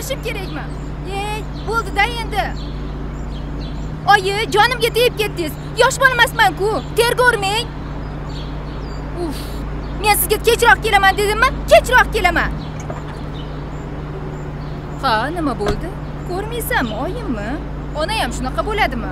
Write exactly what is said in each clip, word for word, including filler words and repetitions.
ko'rishim kerakmi? Ey, bo'ldi-da endi. Oyi, jonimga tegib ketdingiz. Yosh bolamasman-ku. Tergormang. Uf. Men sizga kechroq kelaman dedimmi? Kechroq kelaman. Ha, nima bo'ldi? Ko'rmaysanmi, oyimmi? Ona ham shunaqa bo'ladimi?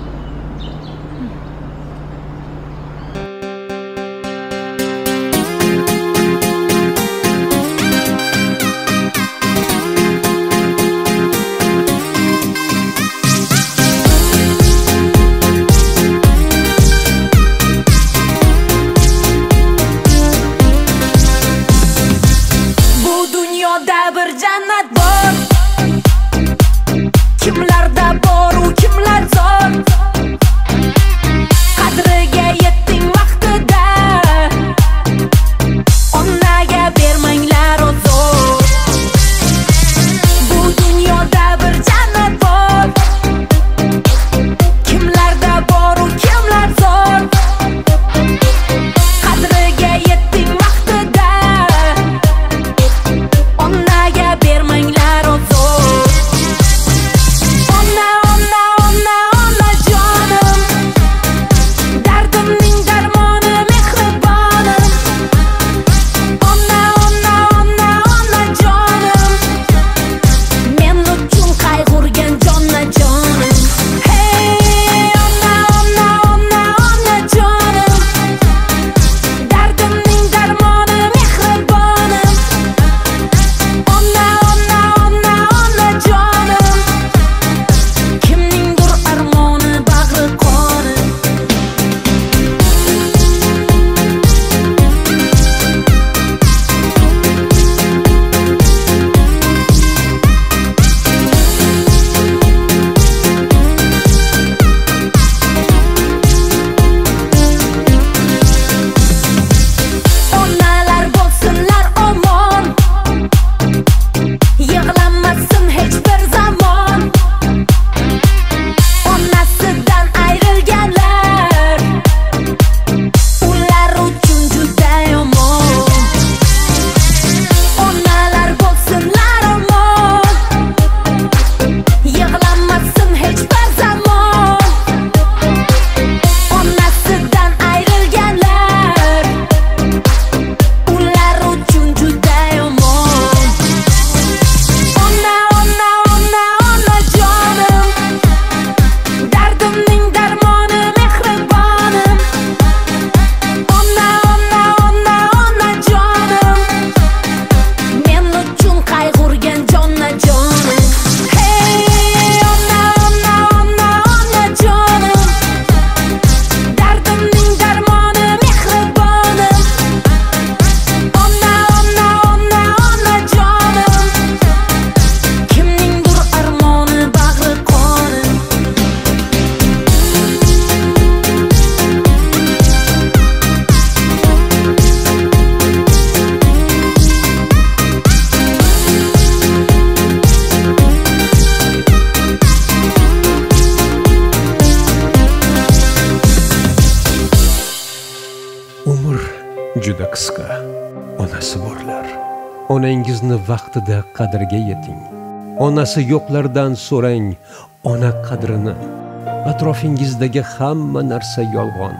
juda qisqa. Onasi borlar. Onangizni vaqtida qadriga yeting. Onasi yo'qlardan so'rang ona qadrini. Atrofingizdagi hamma narsa yolg'on.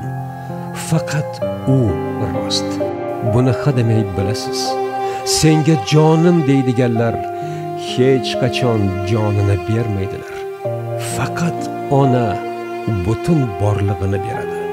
Faqat u rost. Buni hademay bilasiz. Senga jonim deydiganlar hech qachon jonini bermaydilar. Faqat ona butun borlig'ini beradi.